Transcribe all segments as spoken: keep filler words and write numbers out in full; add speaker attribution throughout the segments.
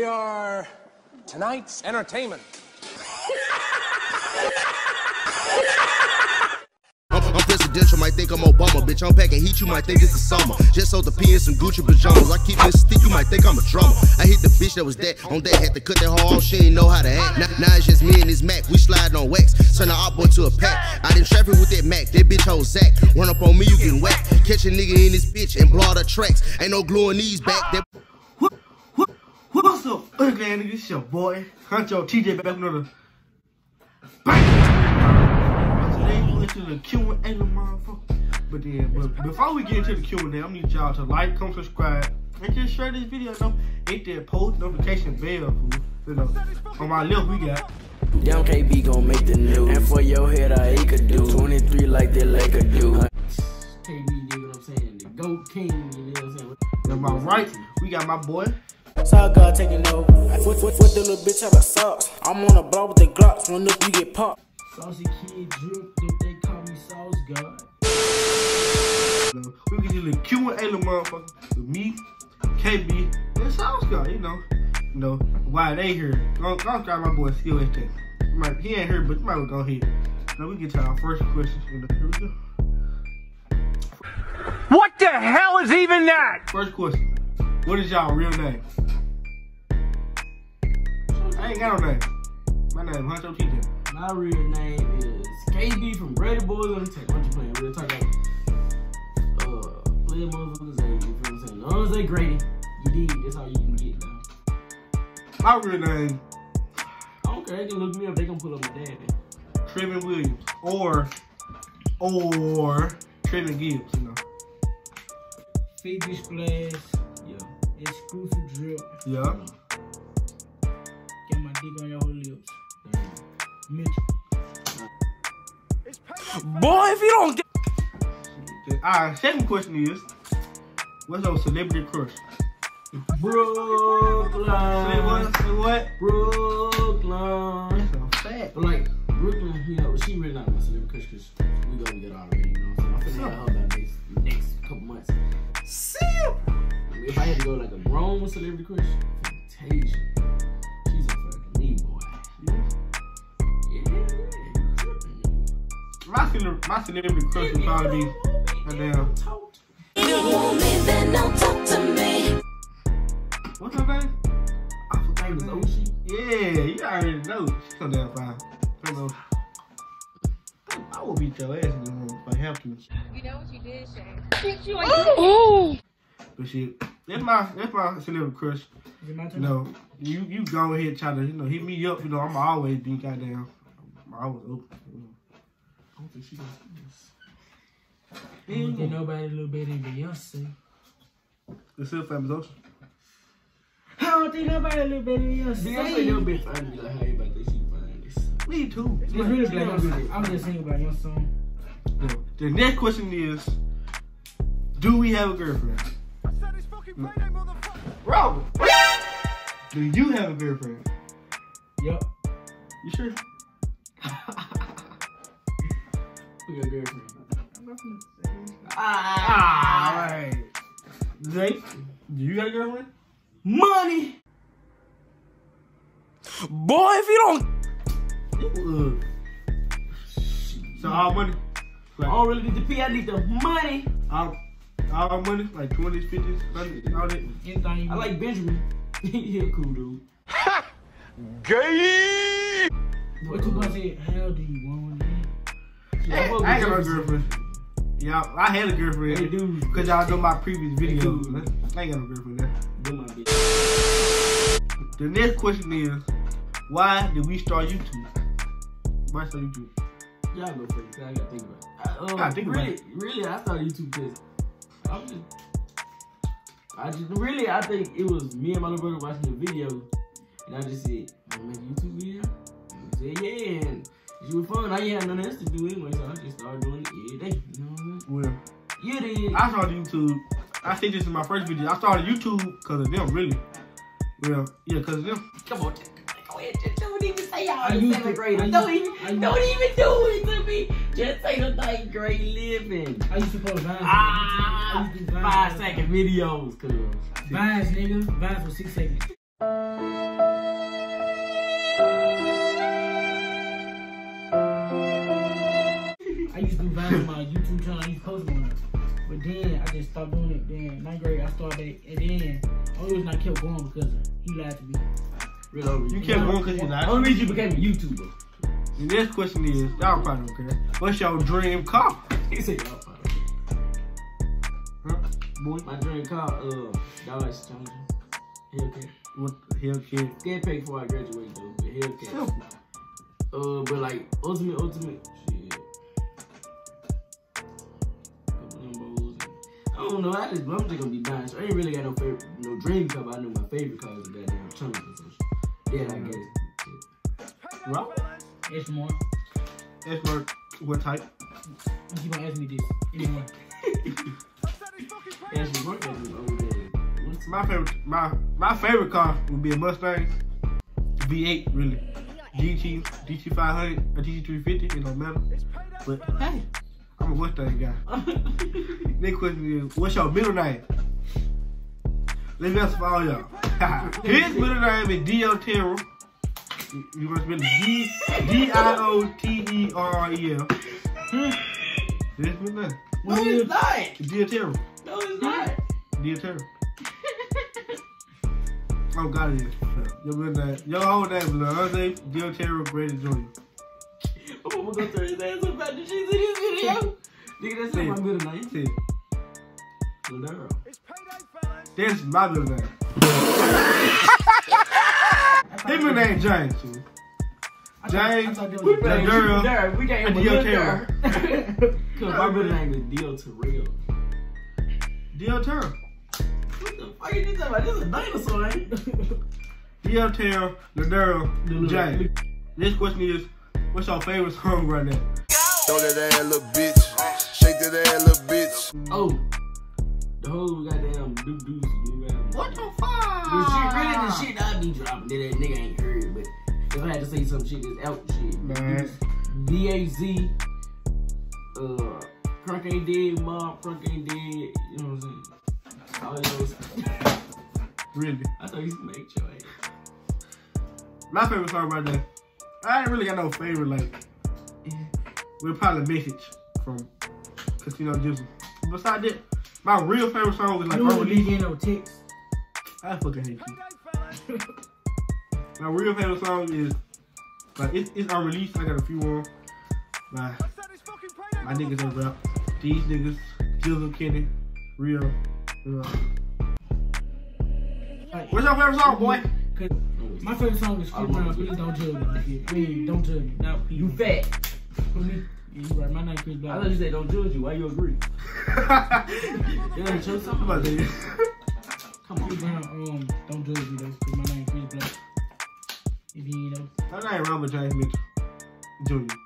Speaker 1: are tonight's entertainment.
Speaker 2: I'm, I'm presidential, might think I'm Obama, bitch. I'm packing heat, you might think it's the summer. Just sold the P in some Gucci pajamas. I keep this stick, you might think I'm a drummer. I hit the bitch that was that on that, had to cut that hoe off, she ain't know how to act. Now, now it's just me and this Mac, we sliding on wax. Turn the op boy to a pack. I done traffic with that Mac, that bitch hoe Zach. Run up on me, you getting whacked. Catch a nigga in this bitch and blow the tracks. Ain't no gluing these back. That
Speaker 3: what, what, what's up, ugly nigga? This your boy, Huncho T J, back with another bang. To the Q and A, motherfucker. But then, but before we get into the Q and A, I need y'all to like, comment, subscribe, and just share this video. You know, hit that post notification bell. You know, on my left we got
Speaker 4: Young K B gon' make the news, and for your head I could do twenty-three like that Laker do. K B, you know what I'm saying? The GOAT King, you know what I'm saying?
Speaker 3: On my right, we got my boy
Speaker 4: SauceGod taking over. Foot, foot, foot the little bitch out of sauce. I'm on a block with the Glocks. Run up, you get popped.
Speaker 5: Saucy kid drip, if they call me SauceGod.
Speaker 3: We can do the Q and A, the motherfucker, with me, K B, and SauceGod. You know, you know why they here? Go, go grab my boy Skill H T. He ain't here, but you might go ahead. Now we get to our first question. You know, here we go.
Speaker 1: What the hell is even that?
Speaker 3: First question. What is y'all real name? I ain't got no name. My name is Huncho T J.
Speaker 5: My real name is K B from GradyBoyss. Let me tell you what you playing. We're talking about uh, play motherfuckers. You feel what I'm saying? As long as they Grady, you dig. That's all you can get now.
Speaker 3: My real name.
Speaker 5: I don't care. They can look me up. They can pull up my dad.
Speaker 3: Trevin Williams or or Trevin Gibbs. You know.
Speaker 5: Figure splash. Yeah. Exclusive drip.
Speaker 3: Yeah.
Speaker 5: Get my dick on your lips. Mitch.
Speaker 4: Boy, if you don't get.
Speaker 3: Alright, second question is, what's your celebrity crush?
Speaker 5: Brooklyn.
Speaker 3: Say what? Say what?
Speaker 5: Brooklyn.
Speaker 3: That's a fact.
Speaker 5: But like, Brooklyn, you know, she really not my celebrity crush because we gonna get already, you know what I'm saying? I'm finna have her that next, next couple months. Simp! If I had to go like a grown celebrity crush, Fantasia. She's a fucking mean boy.
Speaker 3: My celebrity, my celebrity crush would probably be a damn.
Speaker 6: If you want me, then don't talk to me.
Speaker 3: What's her name?
Speaker 5: I forgot it was Oshi.
Speaker 3: Yeah, you already know. She's so damn fine. I know. I will beat your ass in this room if I have to.
Speaker 7: You know what you did, Shane?
Speaker 3: But shit, that's my that's my celebrity crush.
Speaker 5: Is it my turn?
Speaker 3: You know, you you go ahead and try to you know hit me up. You know, I'm always be goddamn. I'm always open. You know.
Speaker 5: I don't think she does this. I don't think nobody a little better than Beyonce.
Speaker 3: Except Famous Ocean.
Speaker 5: I don't think nobody a little better than Beyonce.
Speaker 4: Beyonce, you'll be fine to be like, hey, but they she fine this.
Speaker 3: Me too.
Speaker 5: It's really black. I'm just singing about your song.
Speaker 3: The, the next question is, do we have a girlfriend? Robert, do you have a girlfriend?
Speaker 5: Yup.
Speaker 3: You sure?
Speaker 5: We got a girlfriend.
Speaker 3: Ah, alright. Zay, do you got a girlfriend?
Speaker 5: Money!
Speaker 4: Boy, if you don't.
Speaker 3: Uh, so all money? Like,
Speaker 5: I don't really need the P, I need the money.
Speaker 3: all, all money? Like twenties, fifties, hundreds, all that?
Speaker 5: Anything. I like Benjamin. He a cool dude.
Speaker 1: Gay!
Speaker 5: What you gonna say? How do you want it?
Speaker 3: Yeah, I, I ain't got no girlfriend. Y'all, I had a girlfriend.
Speaker 5: Hey, dude.
Speaker 3: Because y'all know my previous videos. I ain't got no girlfriend there.
Speaker 5: Do my bitch.
Speaker 3: The next question is, why did we start YouTube? Why start YouTube?
Speaker 5: Y'all go first. I gotta think about it. I, um,
Speaker 3: Gotta think about
Speaker 5: really,
Speaker 3: it.
Speaker 5: really, I started YouTube because I'm just, I just really, I think it was me and my little brother watching the video, and I just said, "I'm gonna make a YouTube video." And he said, "Yeah," and it was fun. I ain't had nothing else to do anyway, so I just started doing it every day. You know what I mean?
Speaker 3: Well,
Speaker 5: You did.
Speaker 3: I started YouTube. I said this in my first video. I started YouTube because of them, really. Well, yeah, because of them.
Speaker 5: Come on, go ahead. Just don't even say y'all
Speaker 4: I
Speaker 5: in
Speaker 4: used
Speaker 5: seventh
Speaker 4: to-
Speaker 5: grade.
Speaker 4: I
Speaker 5: Don't
Speaker 4: used-
Speaker 5: even,
Speaker 4: I used-
Speaker 5: don't even do it to me. Just say the ninth grade living.
Speaker 4: I used to post vines.
Speaker 5: Ah,
Speaker 4: I used to do vines.
Speaker 5: five second videos, cuz.
Speaker 4: Vines, nigga. Vines for six seconds.
Speaker 8: YouTube channel. I used to post on it. But then I just stopped doing it. Then ninth grade I started back. And then the only reason I kept going because he lied to me.
Speaker 3: Really? You kept going because he lied to
Speaker 5: you. Only reason you became a YouTuber.
Speaker 3: The next question is, y'all probably don't care. What's your dream car?
Speaker 5: He said y'all probably don't care.
Speaker 3: Huh? Boy?
Speaker 5: My dream car, uh, Dodge Challenger. Hellcat.
Speaker 3: What the Hellcat?
Speaker 5: Scared paid before I graduated though, but Hellcat. Uh, but like, ultimate, ultimate, shit. Couple Lambos. I don't know, I just, I'm just gonna be buying. So I ain't really got no favorite, no dream car, but I know my favorite car is a goddamn Challenger. So yeah, I guess.
Speaker 3: Rob?
Speaker 8: It's more.
Speaker 3: It's more. What type?
Speaker 8: You keep on asking me this. Anyway.
Speaker 5: Actually, work at me over there.
Speaker 3: My favorite, my my favorite car would be a Mustang V eight, really. G T, G T five hundred, or G T three fifty, it don't matter. But hey, I'm a Mustang guy. Next question is, what's your middle name? Let's go for all y'all. His middle name is Dio Terrell. You must spell D D I O T E R R E L. This middle name.
Speaker 5: No, it's not.
Speaker 3: Dio Terrell.
Speaker 5: No, it's not.
Speaker 3: Dio Terrell. Oh God, it is. Your middle name, your whole name is Jose Dio Terrell Grady Junior
Speaker 5: I'm gonna go throw his ass up after she's in this video. Nigga, that's not my middle name.
Speaker 3: See.
Speaker 5: LilRob.
Speaker 3: That's my middle name. His middle name James. See. James, LilRob,
Speaker 5: we can't
Speaker 3: and Dio Terrell.
Speaker 5: Cause my middle name is Dio Terrell.
Speaker 3: Dio Terrell.
Speaker 5: What the fuck are you talking about? This is a dinosaur, ain't it?
Speaker 3: Dio Terrell, LilRob, James. Next question is, what's your favorite song right now?
Speaker 2: Throw that ass, little bitch. Shake that ass, little bitch.
Speaker 5: Oh, the whole goddamn doo doo doo album.
Speaker 3: What the fuck?
Speaker 5: The shit, really the shit I be dropping that that nigga ain't heard, but if I had to say some shit that's out shit,
Speaker 3: man.
Speaker 5: V A Z, uh, Crunk ain't dead, Mob, Crunk ain't dead, you know what I'm saying? All those.
Speaker 3: Really?
Speaker 5: I thought you used to make your ass.
Speaker 3: My favorite song right now, I ain't really got no favorite, like, we're probably Message from Casino Jizzle. Besides that, my real favorite song is like
Speaker 8: You
Speaker 3: unreleased.
Speaker 8: ain't no text.
Speaker 3: I fucking hate you. My real favorite song is, like, it's, it's unreleased. I got a few more. My, my niggas ain't rap. These niggas, Jizzle, Kenny, real. real. What's your favorite song, boy?
Speaker 8: Cause my favorite song is Skip Brown. Please don't judge me. I mean, don't judge me. Now,
Speaker 5: You fat.
Speaker 8: For me, yeah, you right. My name is Chris
Speaker 5: I
Speaker 8: Brown.
Speaker 5: thought you said don't judge you. Why you agree? You ain't chose something about
Speaker 3: that.
Speaker 5: Come on.
Speaker 8: Chris Brown, um, don't judge me though. Cause my name is Chris Brown. If you ain't know.
Speaker 3: My name is Robert James Mitchell Junior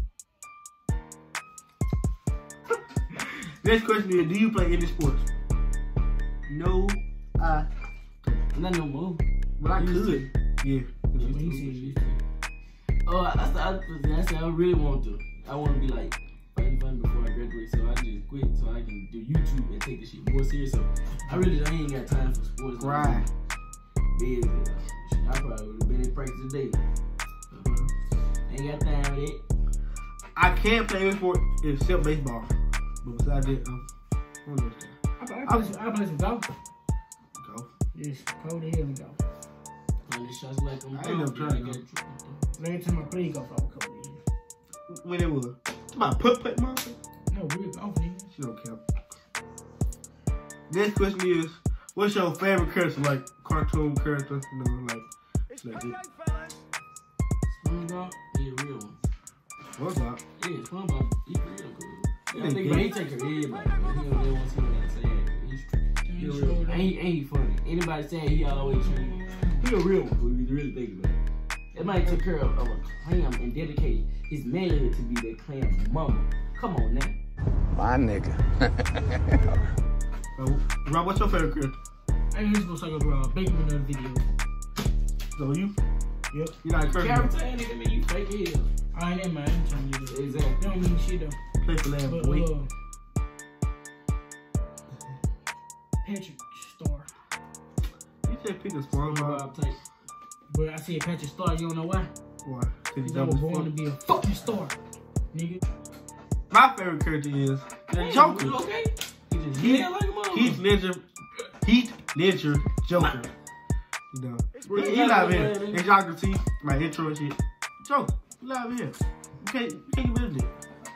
Speaker 3: Next question is, do you play any sports? No, I
Speaker 5: Not no more.
Speaker 3: But I
Speaker 5: You
Speaker 3: could. Yeah.
Speaker 8: What he said, you said.
Speaker 5: Oh, I, I, I, I said I really want to. I want to be like fighting fun before I graduate, so I just quit so I can do YouTube and take this shit more serious. So I really I ain't got time for sports.
Speaker 3: Right.
Speaker 5: Busy. I probably would have been in practice today. Uh-huh. Ain't got time for that.
Speaker 3: I can't play any sport except baseball. But besides that, um, I don't understand.
Speaker 8: I play, I play, some, I play some golf.
Speaker 3: Go.
Speaker 8: Yes, cold as hell in golf.
Speaker 5: Hundred shots like I'm
Speaker 3: I ain't never tried to go.
Speaker 8: Last time I played golf, I was cold as hell.
Speaker 3: When it was. It's about putt putt, motherfucker.
Speaker 8: No, real golf, nigga.
Speaker 3: She don't care. Next question is, what's your favorite character? Like cartoon character? You know, like, like it.
Speaker 5: SpongeBob, he a real one.
Speaker 3: What's up?
Speaker 5: Yeah, SpongeBob, he real good. Yeah, I
Speaker 3: He
Speaker 5: think,
Speaker 3: good.
Speaker 5: but he take care of everybody. But he don't really want to see what I say. He's
Speaker 8: He
Speaker 5: he a
Speaker 8: sure
Speaker 5: real.
Speaker 8: don't.
Speaker 5: Ain't he, ain't he funny? Anybody saying he always funny? He a real one. When you really think about it. That man took care of, of a clam and dedicated his manhood to be that clam's mama. Come on now.
Speaker 1: My nigga.
Speaker 3: Uh, Rob, what's your favorite character?
Speaker 8: I ain't supposed to talk about Baker in another video.
Speaker 3: So you?
Speaker 8: Yep.
Speaker 3: You not a character?
Speaker 5: Character ain't nigga mean you fake as hell.
Speaker 8: I ain't that man. I ain't trying to get it.
Speaker 5: Exactly.
Speaker 8: That don't mean shit though.
Speaker 3: Play for last
Speaker 8: But,
Speaker 3: boy.
Speaker 8: uh, Patrick Star.
Speaker 3: You said pick a SpongeBob.
Speaker 5: SpongeBob type.
Speaker 8: But I said Patrick Star, you don't know why?
Speaker 3: Why? Cause he
Speaker 8: Because I was
Speaker 3: dumb as
Speaker 8: born to
Speaker 3: fuck.
Speaker 8: be a fucking star, nigga.
Speaker 3: My favorite character is the Joker.
Speaker 5: Okay.
Speaker 3: Heath,
Speaker 5: Yeah, like a motherfucker.
Speaker 3: Heath Ledger, Heath Ledger Joker. You know, he, he live here. As y'all can see, my intro and shit. Joker, he live here. You can't, you can't get rid of it.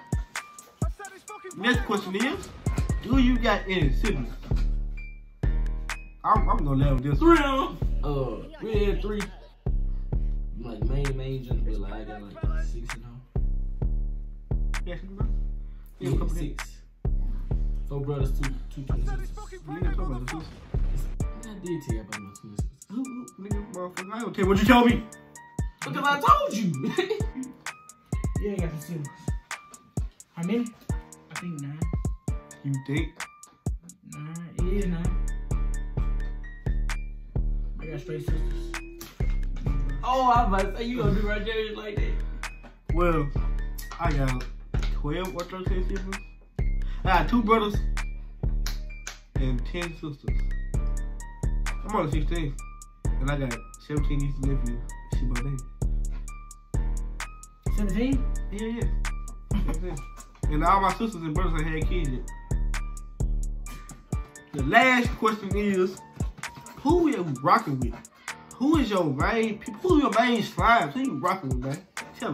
Speaker 3: Next question is, do you got any siblings? I'm, I'm gonna let with this.
Speaker 5: Three of them. Uh, we had three. Like main, main junk, but like I got like six in all.
Speaker 3: Yeah, bro.
Speaker 5: Yeah,
Speaker 3: Yeah,
Speaker 5: six. Four brothers, two, two twin sisters.
Speaker 3: We ain't talking about the sisters.
Speaker 5: I did tell you about my twin sisters.
Speaker 3: Who, who, nigga, motherfucker, I don't tell you what you told me.
Speaker 5: Because I told you.
Speaker 8: Yeah, I got some siblings. How many? I think nine.
Speaker 3: You think?
Speaker 8: Nine. Yeah, nine. I got straight sisters.
Speaker 5: Oh, I was about to say, you gonna do right there like that?
Speaker 3: Well, I got twelve or thirteen siblings. I got two brothers and ten sisters. I'm only sixteen. And I got seventeen nieces and nephews. She my name.
Speaker 8: seventeen?
Speaker 3: Yeah, yeah. seventeen. And all my sisters and brothers ain't had kids yet. The last question is, who are you rocking with? Who is your main people? Who your main slimes? Who you rocking with, man? Tell me.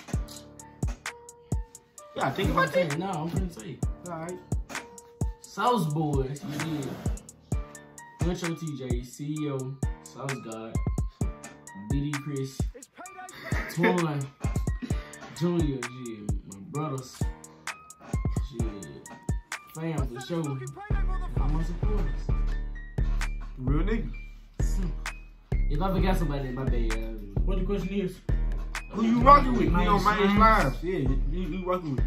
Speaker 3: Yeah, think about that.
Speaker 5: No, I'm gonna say.
Speaker 3: Alright.
Speaker 5: SauceGod, yeah. Metro T J, C E O, SauceGod, D D Chris, Twin, Junior, yeah, my brothers, shit, fam for sure, and all my supporters.
Speaker 3: Real nigga.
Speaker 5: If I forgot somebody, my bad. Uh,
Speaker 8: What the question is?
Speaker 3: Who you rocking with? You
Speaker 8: Main
Speaker 3: know, main
Speaker 8: slimes.
Speaker 3: slimes. Yeah, you, you rocking with.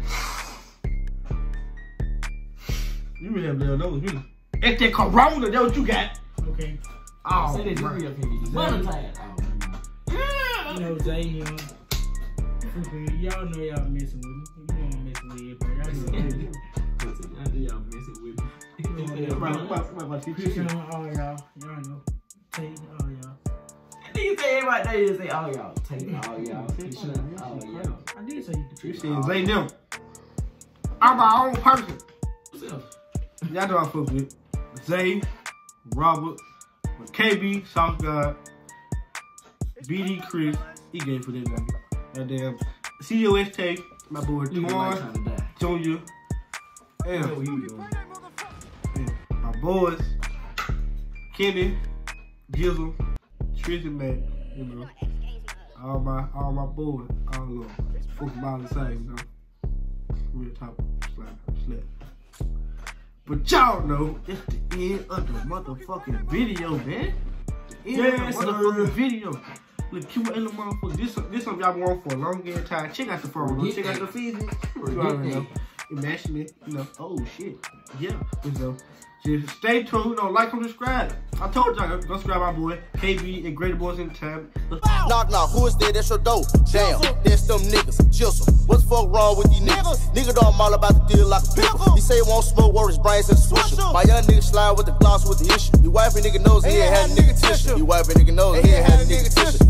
Speaker 3: You really have little nose, really. It's that corona, that's what you got.
Speaker 8: Okay.
Speaker 3: Oh,
Speaker 5: say that
Speaker 3: bro.
Speaker 5: you up here, Valentine. Oh,
Speaker 8: You know, Zay, you know. Y'all know y'all messing with me. You know I'm messing with you, but y'all know.
Speaker 5: I know y'all messing with me.
Speaker 3: Right, right, right, right,
Speaker 8: Appreciate all y'all. Y'all know. Take all y'all.
Speaker 5: Nigga say everybody there, you say all y'all. Take all y'all. Appreciate all y'all.
Speaker 8: I did say
Speaker 3: You
Speaker 5: Appreciate
Speaker 3: said
Speaker 5: all
Speaker 3: Zay them. I'm my own person.
Speaker 5: What's up?
Speaker 3: Y'all know I fuck with Zay, Robert, K B, SauceGod, B D Chris, he gave for that nigga. Goddamn C O S T, my boy
Speaker 5: You like
Speaker 3: Twan,
Speaker 5: trying to die.
Speaker 3: Junior, and
Speaker 5: What you doing?
Speaker 3: and my boys, Kenny, Gizzle, Tristan, Matt, you know, all my all my boys, all of them, football the same, you know, real top slap, slap. But y'all know it's the end of the motherfucking video, man. The end
Speaker 5: Yes,
Speaker 3: of the motherfucking
Speaker 5: sir.
Speaker 3: video. Look, cute in the motherfucker. This this something y'all want for a long ass time. Check out the phone.
Speaker 5: Forget
Speaker 3: Check out
Speaker 5: that.
Speaker 3: the feed. You
Speaker 5: Forget
Speaker 3: already know.
Speaker 5: that.
Speaker 3: Imagine it. You know. Oh shit. Yeah. You know. Just stay tuned. You know, like and subscribe. I told y'all go subscribe my boy K B and GradyBoyss in the time.
Speaker 2: Knock, knock, who is there? That's your dope. Damn, that's them niggas. Jistle. What's the fuck wrong with these niggas? Nigga don't all about to deal like a pickle. He say he won't smoke or his brains in the swisher. My young nigga slide with the gloss with the issue. He wiping nigga nose and he ain't had a nigga tissue. He wiping nigga nose and he ain't had a nigga tissue.